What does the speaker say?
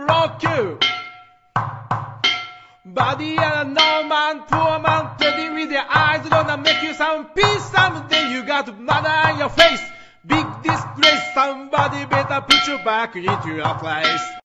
rock you. Body and no man, poor man, treading with their eyes, gonna make you some peace someday. You got mud on your face, big disgrace. Somebody better put you back into your place.